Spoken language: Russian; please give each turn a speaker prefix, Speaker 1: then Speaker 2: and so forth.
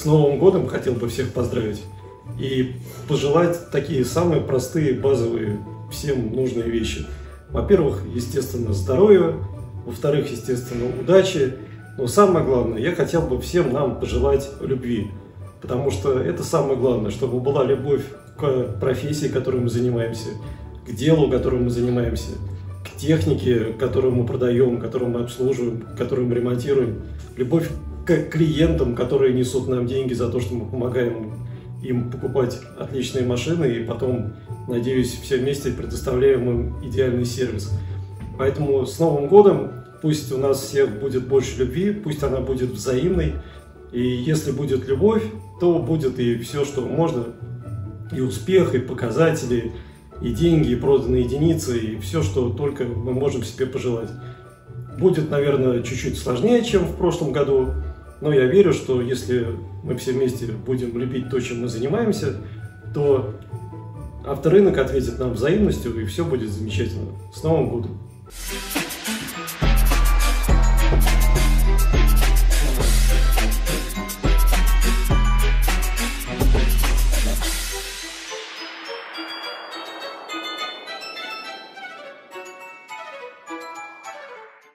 Speaker 1: с Новым годом хотел бы всех поздравить и пожелать такие самые простые, базовые, всем нужные вещи. Во-первых, естественно, здоровья, во-вторых, естественно, удачи, но самое главное, я хотел бы всем нам пожелать любви, потому что это самое главное, чтобы была любовь к профессии, которой мы занимаемся, к делу, которым мы занимаемся, к технике, которую мы продаем, которую мы обслуживаем, которую мы ремонтируем, любовь к клиентам, которые несут нам деньги за то, что мы помогаем им покупать отличные машины и потом, надеюсь, все вместе предоставляем им идеальный сервис. Поэтому с Новым годом пусть у нас всех будет больше любви, пусть она будет взаимной, и если будет любовь, то будет и все, что можно, и успех, и показатели, и деньги, и проданные единицы, и все, что только мы можем себе пожелать. Будет, наверное, чуть-чуть сложнее, чем в прошлом году, но я верю, что если мы все вместе будем любить то, чем мы занимаемся, то авторынок ответит нам взаимностью, и все будет замечательно. С Новым годом!